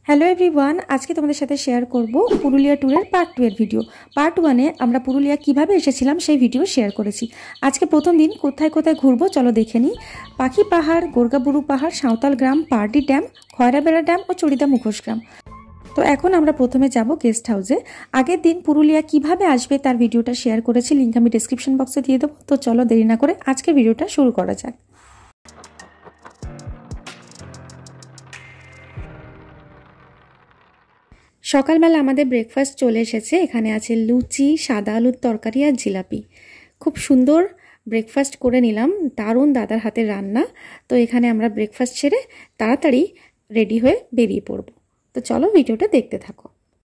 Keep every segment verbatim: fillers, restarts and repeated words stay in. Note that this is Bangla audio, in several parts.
হ্যালো এভরিওয়ান, আজকে তোমাদের সাথে শেয়ার করব পুরুলিয়া ট্যুরের পার্ট টু এর ভিডিও। পার্ট ওয়ানে আমরা পুরুলিয়া কিভাবে এসেছিলাম সেই ভিডিও শেয়ার করেছি। আজকে প্রথম দিন কোথায় কোথায় ঘুরবো চলো দেখে নিই। পাখি পাহাড়, গোর্গাবুরু পাহাড়, সাঁওতাল গ্রাম, পার্ডি ড্যাম, খয়রাবেড়া ড্যাম ও চড়িদা মুখোশ গ্রাম। তো এখন আমরা প্রথমে যাব গেস্ট হাউসে। আগের দিন পুরুলিয়া কিভাবে আসবে তার ভিডিওটা শেয়ার করেছি, লিঙ্ক আমি ডিসক্রিপশন বক্সে দিয়ে দেবো। তো চলো দেরি না করে আজকে ভিডিওটা শুরু করা যাক। সকালবেলা আমাদের ব্রেকফাস্ট চলে এসেছে। এখানে আছে লুচি, সাদা আলুর তরকারি আর জিলাপি। খুব সুন্দর ব্রেকফাস্ট করে নিলাম, দারুণ দাদার হাতের রান্না। তো এখানে আমরা ব্রেকফাস্ট সেরে তাড়াতাড়ি রেডি হয়ে বেরিয়ে পড়ব। তো চলো ভিডিওটা দেখতে থাকো।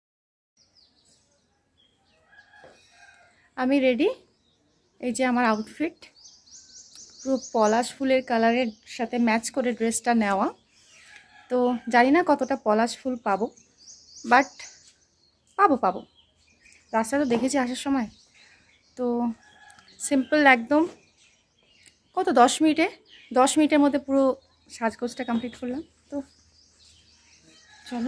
আমি রেডি, এই যে আমার আউটফিট, পুরো পলাশ ফুলের কালারের সাথে ম্যাচ করে ড্রেসটা নেওয়া। তো জানি না কতটা পলাশ ফুল পাবো, বাট পাবো পাবো রাস্তা তো দেখেছি আসার সময়। তো সিম্পল একদম, কত দশ মিনিটে দশ মিনিটের মধ্যে পুরো সাজগোজটা কমপ্লিট করলাম। তো চলো,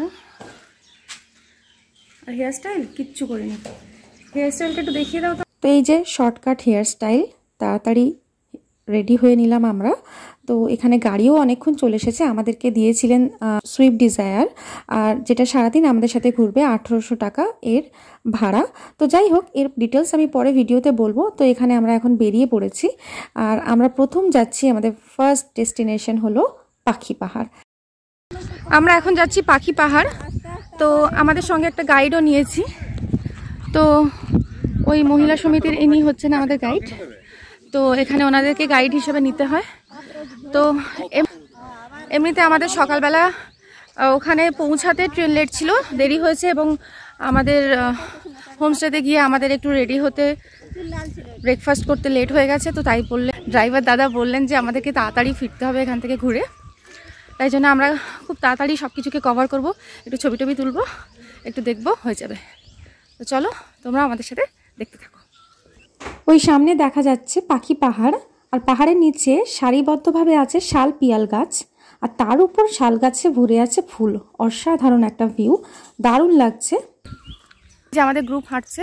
আর হেয়ার স্টাইল কিচ্ছু করিনি, হেয়ার স্টাইলটা একটু দেখিয়ে দাও তো। তো এই যে শর্টকাট হেয়ার স্টাইল, তাড়াতাড়ি রেডি হয়ে নিলাম আমরা। তো এখানে গাড়িও অনেকক্ষণ চলে এসেছে, আমাদেরকে দিয়েছিলেন সুইফট ডিজায়ার, আর যেটা সারাদিন আমাদের সাথে ঘুরবে, আঠেরোশো টাকা এর ভাড়া। তো যাই হোক, এর ডিটেলস আমি পরে ভিডিওতে বলবো। তো এখানে আমরা এখন বেরিয়ে পড়েছি, আর আমরা প্রথম যাচ্ছি, আমাদের ফার্স্ট ডেস্টিনেশন হলো পাখি পাহাড়। আমরা এখন যাচ্ছি পাখি পাহাড়। তো আমাদের সঙ্গে একটা গাইডও নিয়েছি। তো ওই মহিলা সমিতির ইনি হচ্ছেন আমাদের গাইড। তো এখানে ওনাদেরকে গাইড হিসেবে নিতে হয়। তো এমনিতে আমাদের সকালবেলা ওখানে পৌঁছাতে ট্রেন লেট ছিল, দেরি হয়েছে, এবং আমাদের হোমস্টেতে গিয়ে আমাদের একটু রেডি হতে, ব্রেকফাস্ট করতে লেট হয়ে গেছে। তো তাই বললেন ড্রাইভার দাদা, বললেন যে আমাদেরকে তাড়াতাড়ি ফিরতে হবে এখান থেকে ঘুরে। তাই জন্য আমরা খুব তাড়াতাড়ি সব কিছুকে কভার করবো, একটু ছবি টবি তুলবো, একটু দেখবো, হয়ে যাবে। তো চলো তোমরা আমাদের সাথে দেখতে থাকো। ওই সামনে দেখা যাচ্ছে পাখি পাহাড়, আর পাহাড়ের নিচে সারিবদ্ধভাবে আছে শাল পিয়াল গাছ, আর তার উপর শাল গাছে ভরে আছে ফুল। অসাধারণ একটা ভিউ, দারুণ লাগছে। যে আমাদের গ্রুপ হাঁটছে,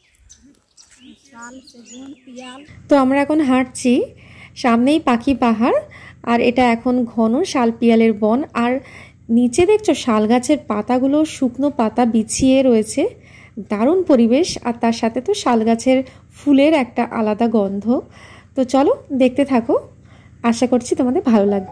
তো আমরা এখন হাঁটছি, সামনেই পাখি পাহাড়, আর এটা এখন ঘন শাল পিয়ালের বন। আর নিচে দেখছো শাল গাছের পাতাগুলো শুকনো পাতা বিছিয়ে রয়েছে, দারুণ পরিবেশ। আর তার সাথে তো শাল গাছের ফুলের একটা আলাদা গন্ধ। তো চলো দেখতে থাকো, আশা করছি তোমাদের ভালো লাগবে।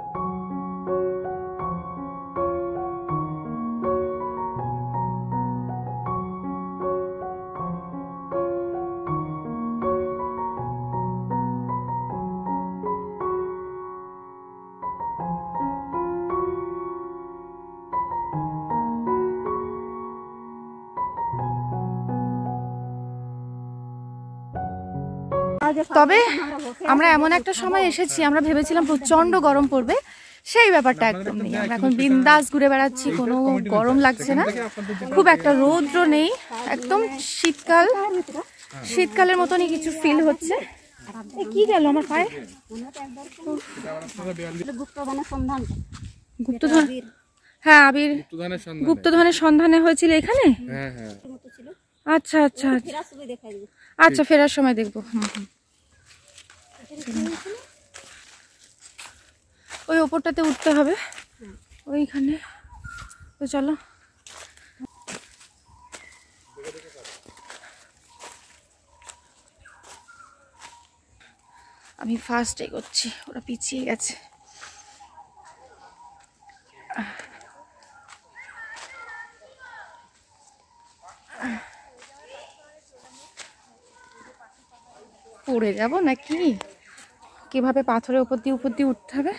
তবে আমরা এমন একটা সময় এসেছি, আমরা ভেবেছিলাম প্রচন্ড গরম পড়বে, সেই ব্যাপারটা একদম নেই। আমরা এখন বিন্দাস ঘুরে বেড়াচ্ছি, কোনো গরম লাগছে না, খুব একটা রৌদ্র নেই, একদম শীতকাল, শীতকালের মতনই কিছু ফিল হচ্ছে। কি গেল আমার পায়ে? গুপ্তধন, হ্যাঁ আবির গুপ্তধনের সন্ধানে হয়েছিল এখানে। আচ্ছা আচ্ছা আচ্ছা, ফেরার সময় দেখবো। ওই ওপরটাতে উঠতে হবে ওইখানে। তো চলো, আমি ফার্স্ট এগোচ্ছি, ওরা পিছিয়ে গেছে। পড়ে যাব নাকি? কিভাবে পাথরের উপর দিয়ে উপর দিয়ে উঠতে হবে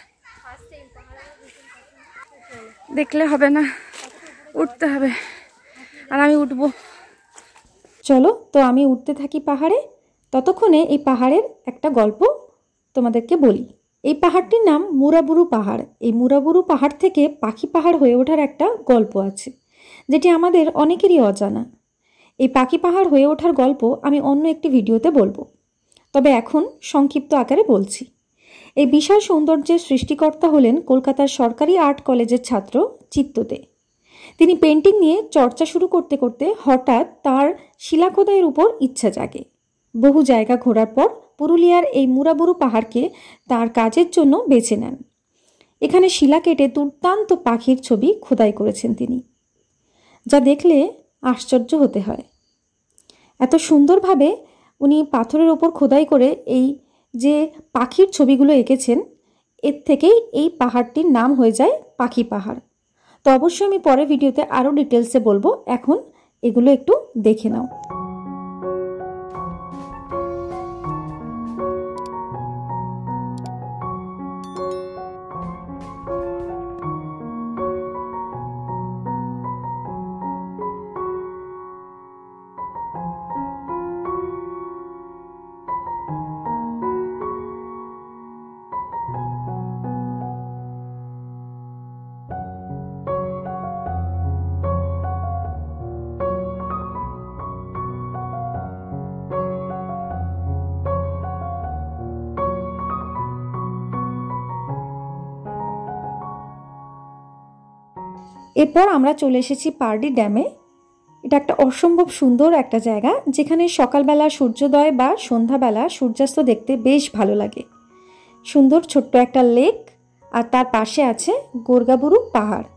দেখলে হবে না, উঠতে হবে, আর আমি উঠবো। চলো, তো আমি উঠতে থাকি পাহাড়ে। ততক্ষণে এই পাহাড়ের একটা গল্প তোমাদেরকে বলি। এই পাহাড়টির নাম মুরাবুরু পাহাড়। এই মুরাবুরু পাহাড় থেকে পাখি পাহাড় হয়ে ওঠার একটা গল্প আছে, যেটি আমাদের অনেকেরই অজানা। এই পাখি পাহাড় হয়ে ওঠার গল্প আমি অন্য একটি ভিডিওতে বলবো, তবে এখন সংক্ষিপ্ত আকারে বলছি। এই বিশাল সৌন্দর্যের সৃষ্টিকর্তা হলেন কলকাতার সরকারি আর্ট কলেজের ছাত্র চিত্তদে। তিনি পেন্টিং নিয়ে চর্চা শুরু করতে করতে হঠাৎ তার শিলা খোদাইয়ের উপর ইচ্ছা জাগে। বহু জায়গা ঘোরার পর পুরুলিয়ার এই মুরাবুরু পাহাড়কে তার কাজের জন্য বেছে নেন। এখানে শিলা কেটে দুর্দান্ত পাখির ছবি খোদাই করেছেন তিনি, যা দেখলে আশ্চর্য হতে হয়। এত সুন্দরভাবে উনি পাথরের ওপর খোদাই করে এই যে পাখির ছবিগুলো এঁকেছেন, এর থেকেই এই পাহাড়টির নাম হয়ে যায় পাখি পাহাড়। তো অবশ্যই আমি পরের ভিডিওতে আরও ডিটেলসে বলবো, এখন এগুলো একটু দেখে নাও। এরপর আমরা চলে এসেছি পারডি ড্যামে। এটা একটা অসম্ভব সুন্দর একটা জায়গা, যেখানে সকালবেলা সূর্যোদয় বা সন্ধ্যাবেলা সূর্যাস্ত দেখতে বেশ ভালো লাগে। সুন্দর ছোট্ট একটা লেক, আর তার পাশে আছে গোরগাবুরু পাহাড়,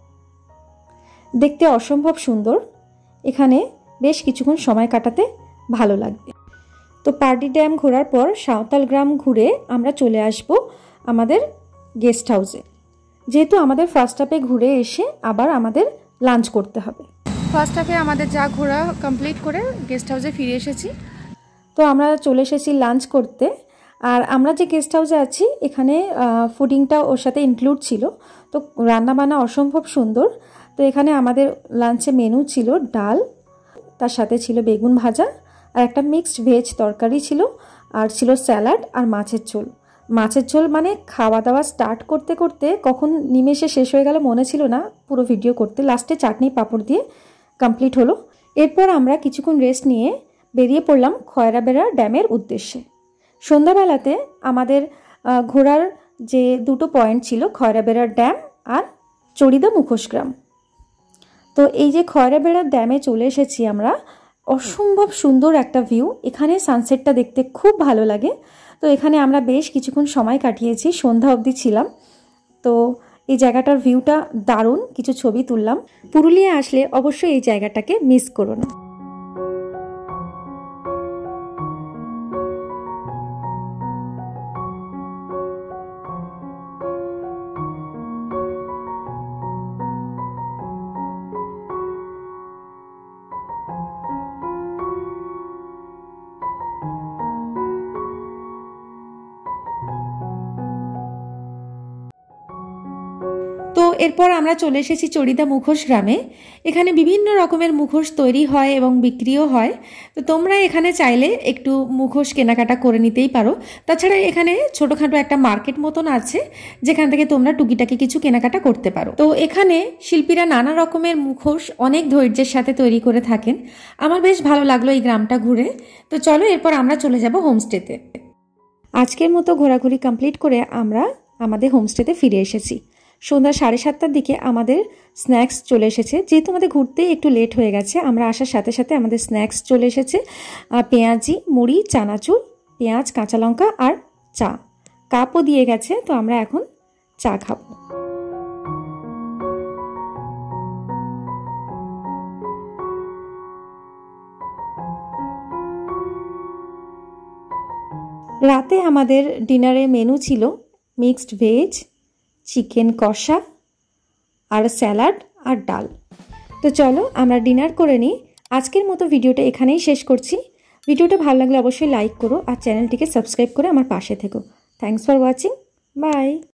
দেখতে অসম্ভব সুন্দর। এখানে বেশ কিছুক্ষণ সময় কাটাতে ভালো লাগবে। তো পারডি ড্যাম ঘোরার পর সাঁওতাল গ্রাম ঘুরে আমরা চলে আসব আমাদের গেস্ট হাউসে, যেহেতু আমাদের ফার্স্ট হাফে ঘুরে এসে আবার আমাদের লাঞ্চ করতে হবে। ফার্স্ট হাফে আমাদের যা ঘোরা কমপ্লিট করে গেস্ট হাউসে ফিরে এসেছি। তো আমরা চলে এসেছি লাঞ্চ করতে। আর আমরা যে গেস্ট হাউসে আছি এখানে ফুডিংটা ওর সাথে ইনক্লুড ছিল, তো রান্নাবান্না অসম্ভব সুন্দর। তো এখানে আমাদের লাঞ্চে মেনু ছিল ডাল, তার সাথে ছিল বেগুন ভাজা, আর একটা মিক্সড ভেজ তরকারি ছিল, আর ছিল স্যালাড আর মাছের ঝোল। মাছের ঝোল মানে খাওয়া দাওয়া স্টার্ট করতে করতে কখন নিমেষে শেষ হয়ে গেল মনে ছিল না পুরো ভিডিও করতে। লাস্টে চাটনি পাঁপড় দিয়ে কমপ্লিট হলো। এরপর আমরা কিছুক্ষণ রেস্ট নিয়ে বেরিয়ে পড়লাম খয়রাবেড়া ড্যামের উদ্দেশ্যে। সন্ধ্যাবেলাতে আমাদের ঘোরার যে দুটো পয়েন্ট ছিল, খয়রাবেড়া ড্যাম আর চড়িদা মুখোশগ্রাম। তো এই যে খয়রাবেড়া ড্যামে চলে এসেছি আমরা। অসম্ভব সুন্দর একটা ভিউ, এখানে সানসেটটা দেখতে খুব ভালো লাগে। তো এখানে আমরা বেশ কিছুক্ষণ সময় কাটিয়েছি, সন্ধ্যা অবধি ছিলাম। তো এই জায়গাটার ভিউটা দারুণ, কিছু ছবি তুললাম। পুরুলিয়া আসলে অবশ্যই এই জায়গাটাকে মিস করো না। তো এরপর আমরা চলে এসেছি চড়িদা মুখোশ গ্রামে। এখানে বিভিন্ন রকমের মুখোশ তৈরি হয় এবং বিক্রিও হয়। তো তোমরা এখানে চাইলে একটু মুখোশ কেনাকাটা করে নিতেই পারো। তাছাড়া এখানে ছোটোখাটো একটা মার্কেট মতন আছে, যেখান থেকে তোমরা টুকিটাকি কিছু কেনাকাটা করতে পারো। তো এখানে শিল্পীরা নানা রকমের মুখোশ অনেক ধৈর্যের সাথে তৈরি করে থাকেন। আমার বেশ ভালো লাগলো এই গ্রামটা ঘুরে। তো চলো এরপর আমরা চলে যাব হোমস্টেতে। আজকের মতো ঘোরাঘুরি কমপ্লিট করে আমরা আমাদের হোমস্টেতে ফিরে এসেছি। সন্ধ্যা সাড়ে সাতটার দিকে আমাদের স্ন্যাক্স চলে এসেছে। যেহেতু আমাদের ঘুরতে একটু লেট হয়ে গেছে, আমরা আসার সাথে সাথে আমাদের স্ন্যাক্স চলে এসেছে। পেঁয়াজি, মুড়ি, চানাচুর, পেঁয়াজ, কাঁচা লঙ্কা আর চা। কাপও দিয়ে গেছে, তো আমরা এখন চা খাবো। রাতে আমাদের ডিনারে মেনু ছিল মিক্সড ভেজ, চিকেন কষা আর স্যালাড আর ডাল। তো চলো আমরা ডিনার করে নিই। আজকের মতো ভিডিওটা এখানেই শেষ করছি। ভিডিওটা ভালো লাগলে অবশ্যই লাইক করো আর চ্যানেলটিকে সাবস্ক্রাইব করে আমার পাশে থেকো। Thanks for watching, by.